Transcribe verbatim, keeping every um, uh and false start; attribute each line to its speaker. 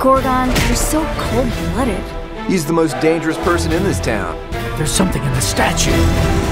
Speaker 1: Gorgon, you're so cold-blooded.
Speaker 2: He's the most dangerous person in this town.
Speaker 3: There's something in the statue.